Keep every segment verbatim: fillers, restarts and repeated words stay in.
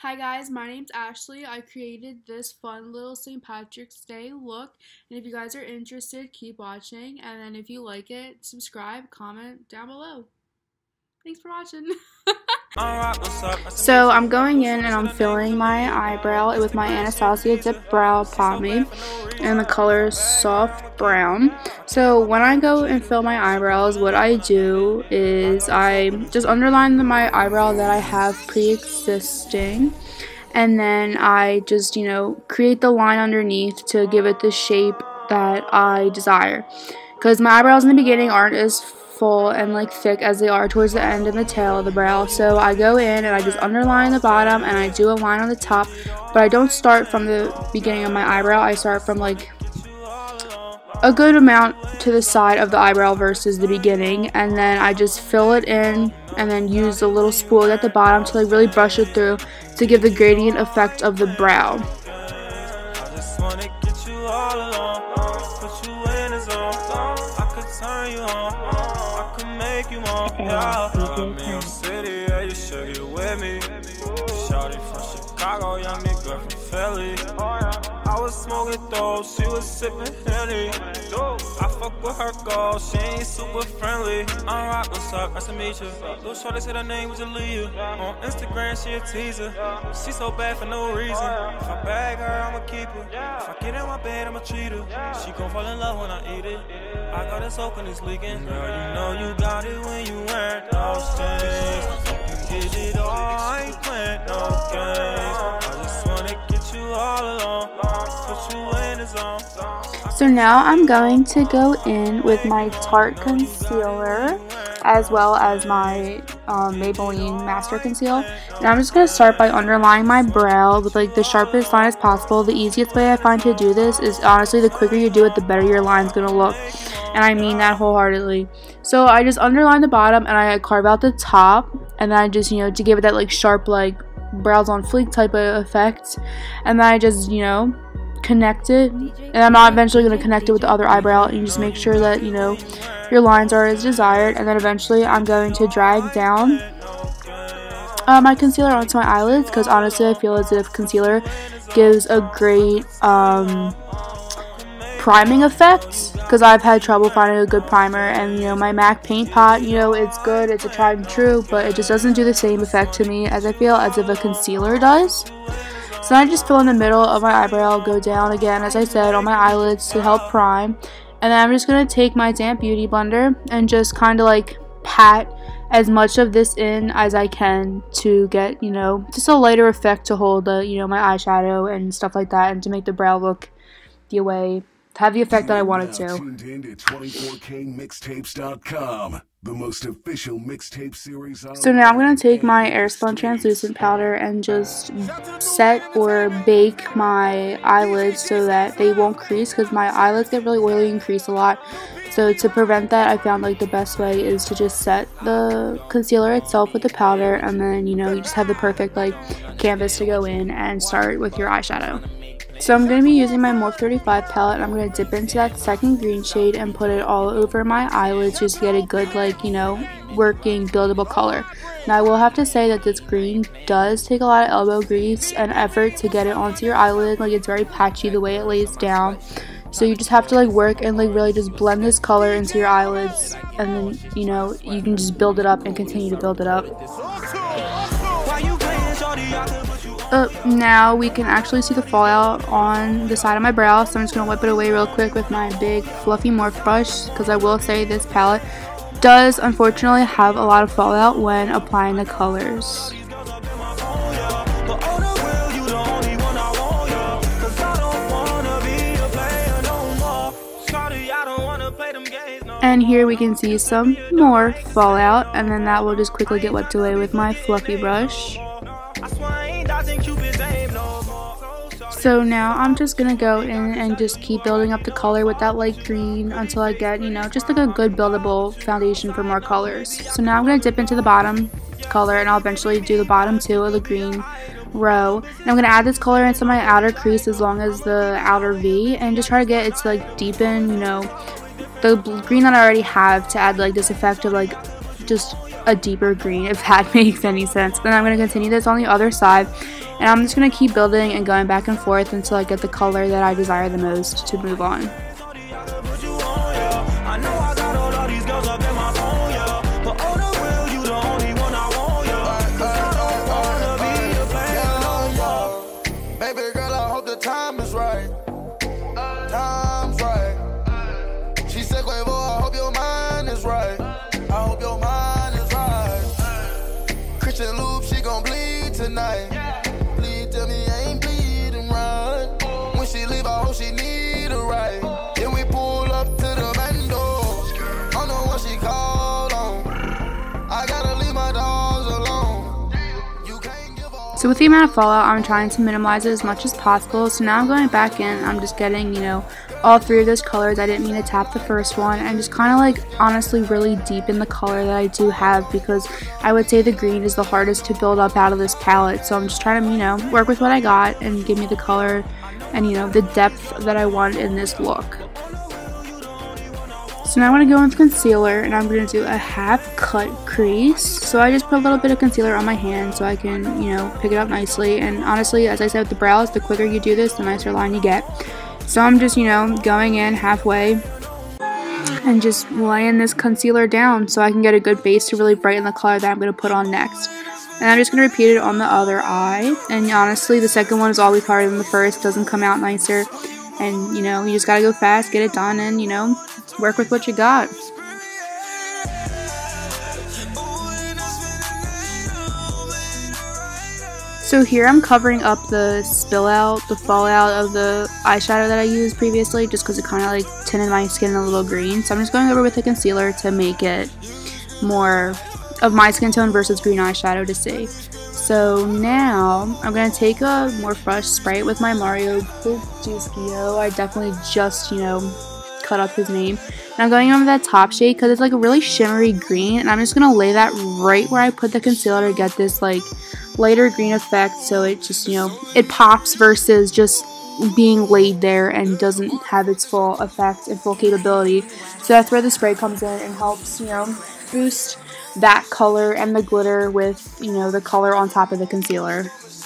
Hi guys, my name's Ashley. I created this fun little Saint Patrick's Day look, and if you guys are interested, keep watching, and then if you like it, subscribe, comment down below. Thanks for watching. So I'm going in and I'm filling my eyebrow with my Anastasia Dipbrow pomade, and the color is soft brown. So when I go and fill my eyebrows, what I do is I just underline the, my eyebrow that I have pre-existing, and then I just, you know, create the line underneath to give it the shape that I desire. Because my eyebrows in the beginning aren't as full and like thick as they are towards the end and the tail of the brow, so I go in and I just underline the bottom and I do a line on the top, but I don't start from the beginning of my eyebrow. I start from like a good amount to the side of the eyebrow versus the beginning, and then I just fill it in and then use the little spool at the bottom to like really brush it through to give the gradient effect of the brow. I was smoking dope, she was sipping Henny. I fuck with her girl, she ain't super friendly. I'm rock, what's up, nice to meet you. Little shorty said her name was Aaliyah. On Instagram, she a teaser. She so bad for no reason. If I bag her, I'ma keep her. If I get in my bed, I'ma treat her. She gon' fall in love when I eat it. I got it soaking, it's leaking. Girl, you know you got it when you wear those things. You can get it all, I ain't playing no games. I just wanna get you all alone. Put you in the zone. So now I'm going to go in with my Tarte Concealer as well as my um, Maybelline Master Conceal, and I'm just going to start by underlining my brow with like the sharpest line as possible. The easiest way I find to do this is honestly the quicker you do it, the better your line's going to look, and I mean that wholeheartedly. So I just underline the bottom and I carve out the top, and then I just, you know, to give it that like sharp like brows on fleek type of effect, and then I just, you know, connect it, and I'm not eventually going to connect it with the other eyebrow, and you just make sure that, you know, your lines are as desired, and then eventually I'm going to drag down uh, my concealer onto my eyelids, because honestly I feel as if concealer gives a great um, priming effect, because I've had trouble finding a good primer, and you know, my MAC paint pot, you know, it's good, it's a tried and true, but it just doesn't do the same effect to me as I feel as if a concealer does. So I just fill in the middle of my eyebrow, go down again, as I said, on my eyelids to help prime. And then I'm just going to take my damp beauty blender and just kind of like pat as much of this in as I can to get, you know, just a lighter effect to hold the, you know, my eyeshadow and stuff like that, and to make the brow look the way, have the effect that I want it to. Tuned in to twenty-four K mixtapes dot com, the most official mixtape series on. So now I'm going to take my Airspun translucent powder and just set or bake my eyelids so that they won't crease, because my eyelids get really oily and crease a lot. So to prevent that, I found like the best way is to just set the concealer itself with the powder, and then, you know, you just have the perfect like canvas to go in and start with your eyeshadow. So I'm going to be using my Morphe thirty-five palette, and I'm going to dip into that second green shade and put it all over my eyelids just to get a good, like, you know, working buildable color. Now I will have to say that this green does take a lot of elbow grease and effort to get it onto your eyelid. Like, it's very patchy the way it lays down. So you just have to like work and like really just blend this color into your eyelids, and then, you know, you can just build it up and continue to build it up. Uh, now we can actually see the fallout on the side of my brow, so I'm just going to wipe it away real quick with my big fluffy Morphe brush, because I will say this palette does unfortunately have a lot of fallout when applying the colors. And here we can see some more fallout, and then that will just quickly get wiped away with my fluffy brush. So now I'm just gonna go in and just keep building up the color with that light green until I get, you know, just like a good buildable foundation for more colors. So now I'm gonna dip into the bottom color, and I'll eventually do the bottom two of the green row. And I'm gonna add this color into my outer crease as long as the outer V, and just try to get it to like deepen, you know, the green that I already have, to add like this effect of like just a deeper green, if that makes any sense. Then I'm going to continue this on the other side, And I'm just going to keep building and going back and forth until I get the color that I desire the most to move on. Please tell me I ain't bleeding right. When she leave, I hope she need a ride. Then we pull up to the bando. I know what she called on. I gotta leave my dogs alone. You can't give up. So with the amount of fallout, I'm trying to minimize it as much as possible. So now I'm going back in. I'm just getting, you know, all three of those colors. I didn't mean to tap the first one, and just kind of like honestly really deep in the color that I do have, because I would say the green is the hardest to build up out of this palette. So I'm just trying to, you know, work with what I got and give me the color and, you know, the depth that I want in this look. So now I'm going to go in with concealer, and I'm going to do a half cut crease. So I just put a little bit of concealer on my hand so I can, you know, pick it up nicely. And honestly, as I said with the brows, the quicker you do this, the nicer line you get. So I'm just, you know, going in halfway and just laying this concealer down so I can get a good base to really brighten the color that I'm going to put on next. And I'm just going to repeat it on the other eye. And honestly, the second one is always harder than the first. Doesn't come out nicer. And, you know, you just got to go fast, get it done, and, you know, work with what you got. So here I'm covering up the spill out, the fallout of the eyeshadow that I used previously, just because it kind of like tinted my skin a little green. So I'm just going over with the concealer to make it more of my skin tone versus green eyeshadow to see. So now I'm going to take a more fresh Sprite with my Mario Badescu. I definitely just, you know, cut up his name. And I'm going over that top shade because it's like a really shimmery green, and I'm just going to lay that right where I put the concealer to get this like lighter green effect, so it just, you know, it pops versus just being laid there and doesn't have its full effect and full capability. So that's where the spray comes in and helps, you know, boost that color and the glitter with, you know, the color on top of the concealer.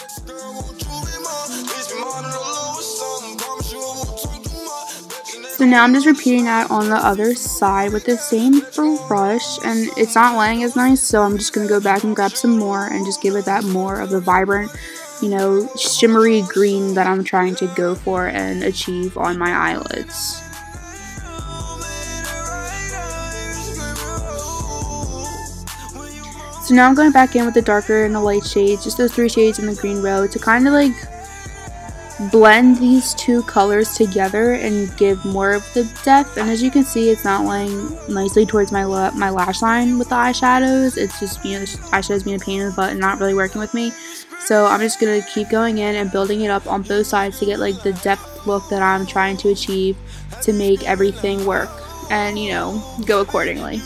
So now I'm just repeating that on the other side with the same brush, and it's not laying as nice, so I'm just going to go back and grab some more and just give it that more of the vibrant, you know, shimmery green that I'm trying to go for and achieve on my eyelids. So now I'm going back in with the darker and the light shades, just those three shades in the green row, to kind of like blend these two colors together and give more of the depth. And as you can see, it's not laying nicely towards my my lash line with the eyeshadows. It's just, you know, the eyeshadows being a pain in the butt and not really working with me. So I'm just going to keep going in and building it up on both sides to get like the depth look that I'm trying to achieve, to make everything work and, you know, go accordingly.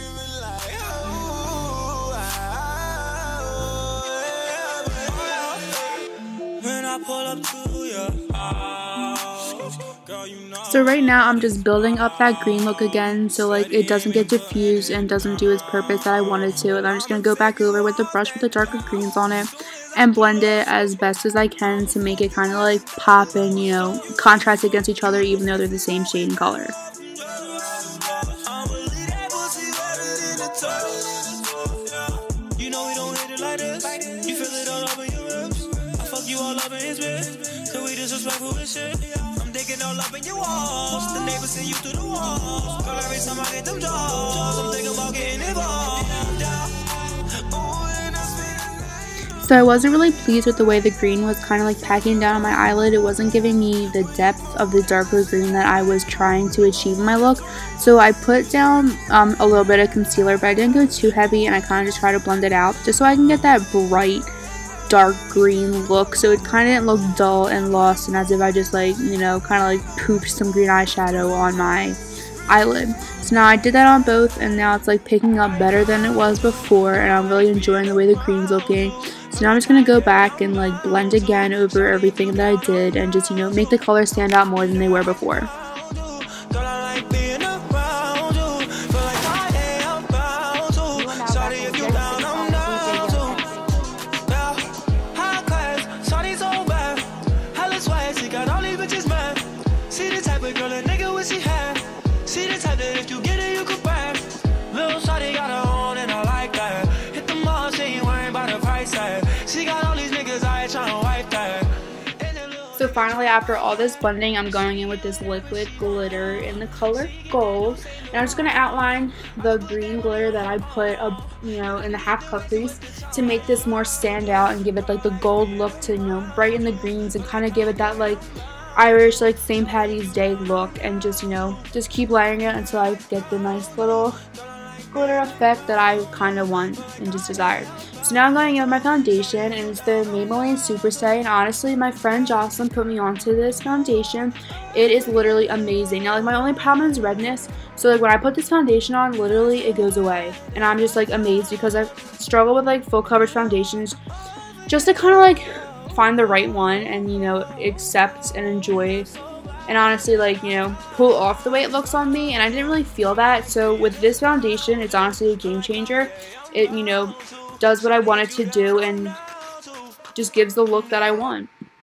So right now I'm just building up that green look again, so like it doesn't get diffused and doesn't do its purpose that I wanted to. And I'm just going to go back over with the brush with the darker greens on it and blend it as best as I can to make it kind of like pop and, you know, contrast against each other even though they're the same shade and color. All up in your walls, the neighbors see you through the walls. Girl, every time I get them jobs, I'm thinking about getting involved. So I wasn't really pleased with the way the green was kind of like packing down on my eyelid. It wasn't giving me the depth of the darker green that I was trying to achieve in my look. So I put down um, a little bit of concealer, but I didn't go too heavy, and I kind of just tried to blend it out just so I can get that bright dark green look, so it kind of didn't look dull and lost and as if I just like, you know, kind of like pooped some green eyeshadow on my eyelid. So now I did that on both, and now it's like picking up better than it was before, and I'm really enjoying the way the green's looking. So now I'm just going to go back and like blend again over everything that I did and just, you know, make the colors stand out more than they were before. finally, after all this blending, I'm going in with this liquid glitter in the color gold. And I'm just going to outline the green glitter that I put up, you know, in the half cup crease to make this more stand out and give it like the gold look to, you know, brighten the greens and kind of give it that like Irish like Saint Patty's Day look, and just, you know, just keep layering it until I get the nice little glitter effect that I kind of want and just desired. So now I'm going in with my foundation, and it's the Maybelline SuperStay, and honestly my friend Jocelyn put me onto this foundation. It is literally amazing. Now like my only problem is redness, so like when I put this foundation on, literally it goes away, and I'm just like amazed because I've struggled with like full coverage foundations just to kind of like find the right one and, you know, accept and enjoy and honestly like, you know, pull off the way it looks on me, and I didn't really feel that. So with this foundation, it's honestly a game changer. It, you know, does what I want it to do and just gives the look that I want.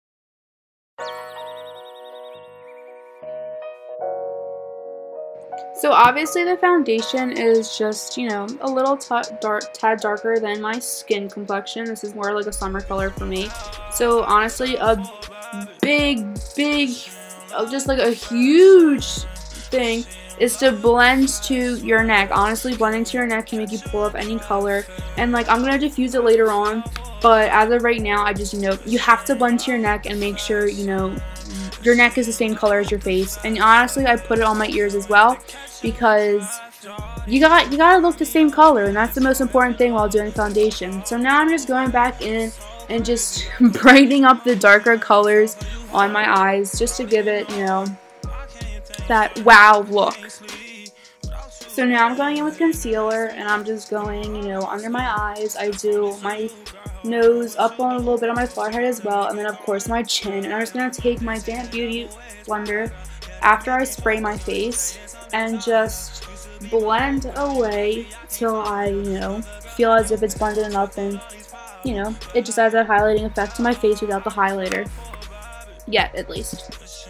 So obviously the foundation is just, you know, a little dark, tad darker than my skin complexion. This is more like a summer color for me. So honestly, a big, big, just like a huge thing is to blend to your neck. Honestly, blending to your neck can make you pull up any color. And like, I'm going to diffuse it later on. But as of right now, I just, you know, you have to blend to your neck and make sure, you know, your neck is the same color as your face. And honestly, I put it on my ears as well, because you got you gotta look the same color, and that's the most important thing while doing foundation. So now I'm just going back in and just brightening up the darker colors on my eyes just to give it, you know, that wow look. So now I'm going in with concealer, and I'm just going, you know, under my eyes. I do my nose, up on a little bit on my forehead as well, and then of course my chin. And I'm just going to take my damp beauty blender after I spray my face and just blend away till I, you know, feel as if it's blended enough, and, you know, it just adds that highlighting effect to my face without the highlighter. Yet, at least.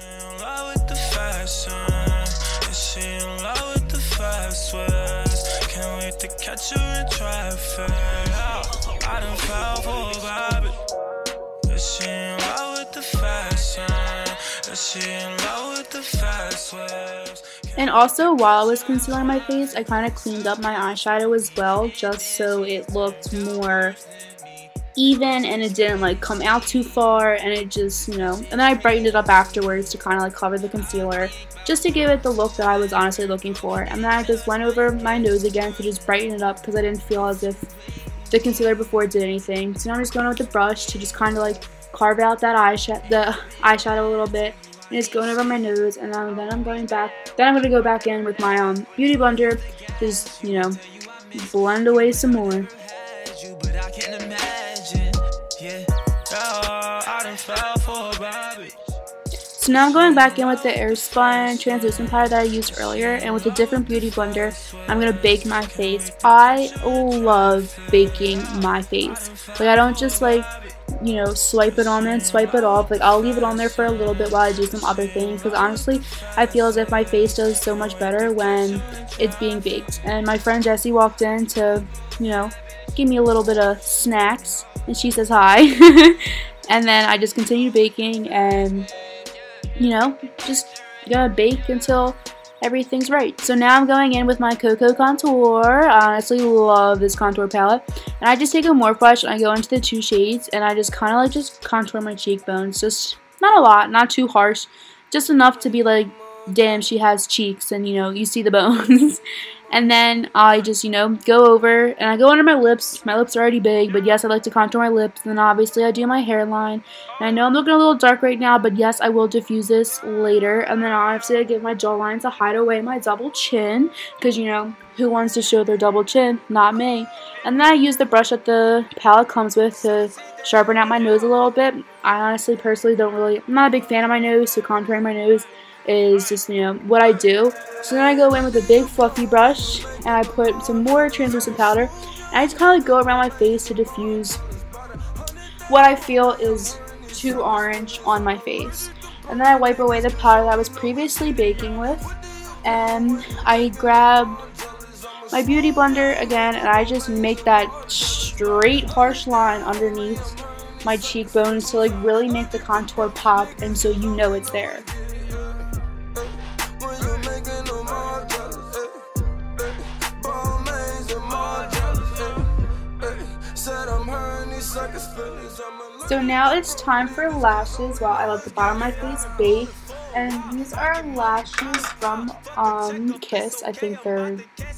And also, while I was concealing my face, I kind of cleaned up my eyeshadow as well, just so it looked more even and it didn't like come out too far, and it just, you know, and then I brightened it up afterwards to kind of like cover the concealer, just to give it the look that I was honestly looking for. And then I just went over my nose again to just brighten it up, because I didn't feel as if the concealer before did anything. So now I'm just going with the brush to just kind of like carve out that eyeshadow, the eyeshadow a little bit, and it's going over my nose. And then, then I'm going back, then I'm going to go back in with my um beauty blender, just, you know, blend away some more. So now I'm going back in with the Airspun translucent powder that I used earlier, and with a different beauty blender, I'm going to bake my face. I love baking my face. Like, I don't just like, you know, swipe it on and swipe it off. Like, I'll leave it on there for a little bit while I do some other things, because honestly, I feel as if my face does so much better when it's being baked. And my friend Jessie walked in to, you know, give me a little bit of snacks, and she says hi. And then I just continue baking, and, you know, just gonna bake until everything's right. So now I'm going in with my Cocoa Contour. I honestly love this contour palette. And I just take a Morphe brush and I go into the two shades, and I just kind of like just contour my cheekbones. Just not a lot, not too harsh, just enough to be like, damn, she has cheeks, and, you know, you see the bones. And then I just, you know, go over, and I go under my lips. My lips are already big, but yes, I like to contour my lips. And then obviously I do my hairline. And I know I'm looking a little dark right now, but yes, I will diffuse this later. And then obviously I give my jawline to hide away my double chin, because, you know, who wants to show their double chin? Not me. And then I use the brush that the palette comes with to sharpen out my nose a little bit. I honestly, personally don't really, I'm not a big fan of my nose, so contouring my nose is just, you know, what I do. So then I go in with a big fluffy brush, and I put some more translucent powder, and I just kind of like go around my face to diffuse what I feel is too orange on my face. And then I wipe away the powder that I was previously baking with, and I grab my beauty blender again, and I just make that straight harsh line underneath my cheekbones to like really make the contour pop, and so you know it's there. So now it's time for lashes while I let the bottom of my face bake. And these are lashes from um, Kiss. I think they're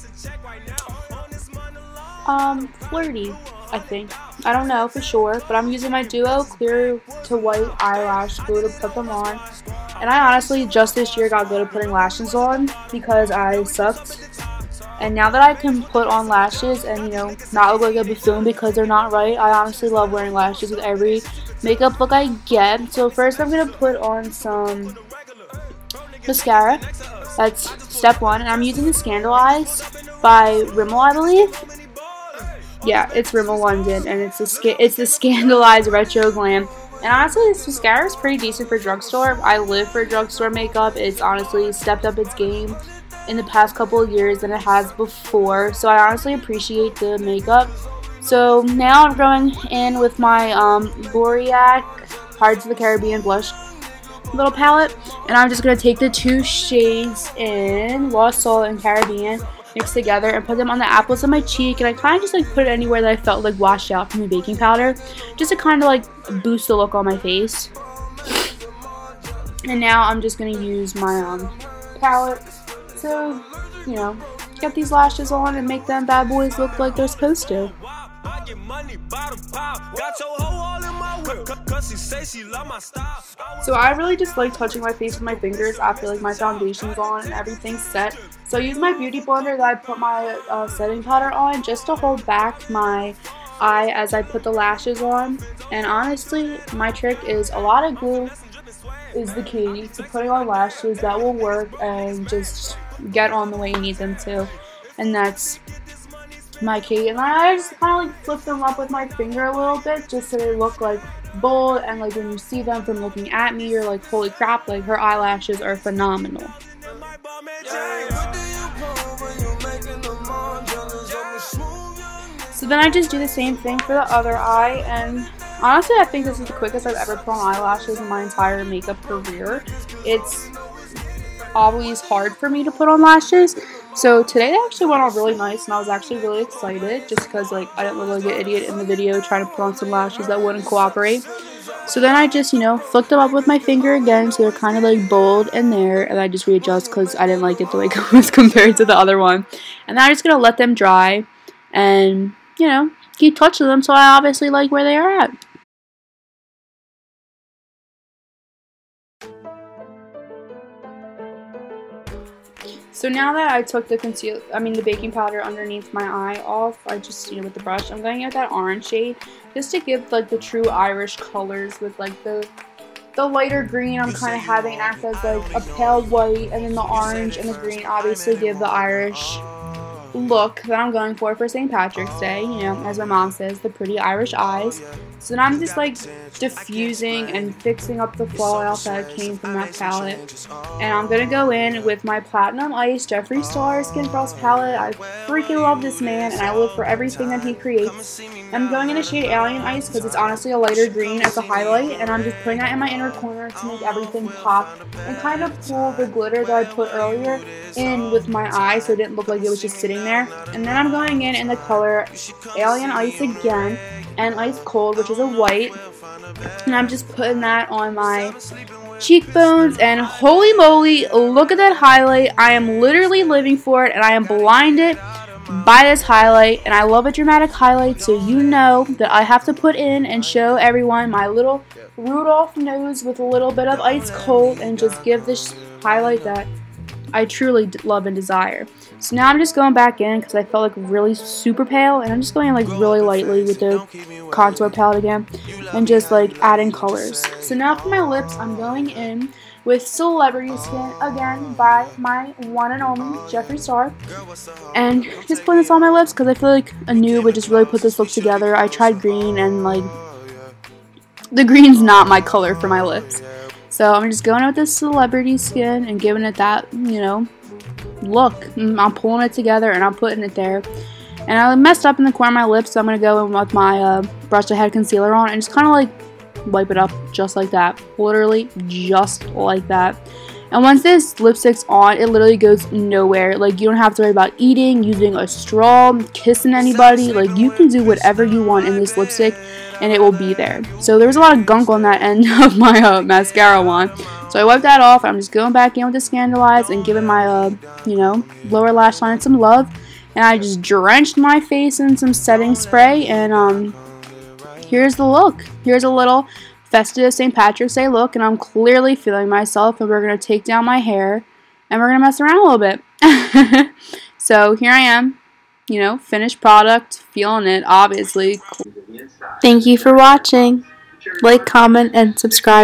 um, flirty, I think. I don't know for sure, but I'm using my Duo clear to white eyelash glue to put them on. And I honestly just this year got good at putting lashes on because I sucked. And now that I can put on lashes and, you know, not look like a buffoon because they're not right, I honestly love wearing lashes with every makeup look I get. So first I'm going to put on some mascara. That's step one. And I'm using the Scandaleyes by Rimmel, I believe. Yeah, it's Rimmel London, and it's the, it's the Scandaleyes Retro Glam. And honestly, this mascara is pretty decent for drugstore. I live for drugstore makeup. It's honestly stepped up its game in the past couple of years than it has before, so I honestly appreciate the makeup. So now I'm going in with my um, Lorac Pirates of the Caribbean blush little palette, and I'm just going to take the two shades in Lost Soul and Caribbean, mix together, and put them on the apples of my cheek, and I kind of just like put it anywhere that I felt like washed out from the baking powder, just to kind of like boost the look on my face. And now I'm just going to use my um, palette. So, you know, get these lashes on and make them bad boys look like they're supposed to. So I really just like touching my face with my fingers after like my foundation's on and everything's set. So I use my beauty blender that I put my uh, setting powder on just to hold back my eye as I put the lashes on. And honestly, my trick is a lot of glue is the key to putting on lashes. That will work and just get on the way you need them to, and that's my key. And I just kind of like flip them up with my finger a little bit just so they look like bold, and like when you see them from looking at me, you're like, holy crap, like her eyelashes are phenomenal. So then I just do the same thing for the other eye, and honestly I think this is the quickest I've ever put on eyelashes in my entire makeup career. It's always hard for me to put on lashes, so today they actually went on really nice, and I was actually really excited just because like I didn't look like an idiot in the video trying to put on some lashes that wouldn't cooperate. So then I just, you know, flicked them up with my finger again so they're kind of like bold in there, and I just readjust because I didn't like it the way it was compared to the other one. And then I'm just going to let them dry and, you know, keep touching them so I obviously like where they are at. So now that I took the conceal, I mean the baking powder underneath my eye off, I just, you know, with the brush, I'm going in with that orange shade just to give like the true Irish colors with like the the lighter green. I'm kind of having it act as like a pale white, and then the orange and the green obviously give the Irish look that I'm going for for Saint Patrick's Day, you know, as my mom says, the pretty Irish eyes. So then I'm just like diffusing and fixing up the fallout that came from that palette. And I'm gonna go in with my Platinum Ice Jeffree Star Skin Frost palette. I freaking love this man, and I live for everything that he creates. I'm going in the shade Alien Ice because it's honestly a lighter green as a highlight, and I'm just putting that in my inner corner to make everything pop and kind of pull the glitter that I put earlier in with my eye so it didn't look like it was just sitting there. And then I'm going in in the color Alien Ice again and Ice Cold, which is a white, and I'm just putting that on my cheekbones, and holy moly, look at that highlight. I am literally living for it, and I am blinded by this highlight, and I love a dramatic highlight, so you know that I have to put in and show everyone my little Rudolph nose with a little bit of Ice Cold and just give this highlight that I truly love and desire. So now I'm just going back in because I felt like really super pale, and I'm just going in like really lightly with the contour palette again and just like adding colors. So now for my lips, I'm going in with Celebrity Skin again by my one and only Jeffree Star, and just putting this on my lips because I feel like a nude would just really put this look together. I tried green, and like the green's not my color for my lips. So I'm just going with this Celebrity Skin and giving it that, you know, look. I'm pulling it together and I'm putting it there. And I messed up in the corner of my lips, so I'm going to go in with my uh, brush that had concealer on and just kind of like wipe it up just like that. Literally just like that. And once this lipstick's on, it literally goes nowhere. Like, you don't have to worry about eating, using a straw, kissing anybody. Like, you can do whatever you want in this lipstick, and it will be there. So there was a lot of gunk on that end of my uh, mascara wand. So I wiped that off. I'm just going back in with the Scandaleyes and giving my, uh, you know, lower lash line some love. And I just drenched my face in some setting spray, and um, here's the look. Here's a little festive Saint Patrick's Day look, and I'm clearly feeling myself, and we're going to take down my hair and we're going to mess around a little bit. So here I am, you know, finished product, feeling it, obviously. Thank you for watching. Like, comment, and subscribe.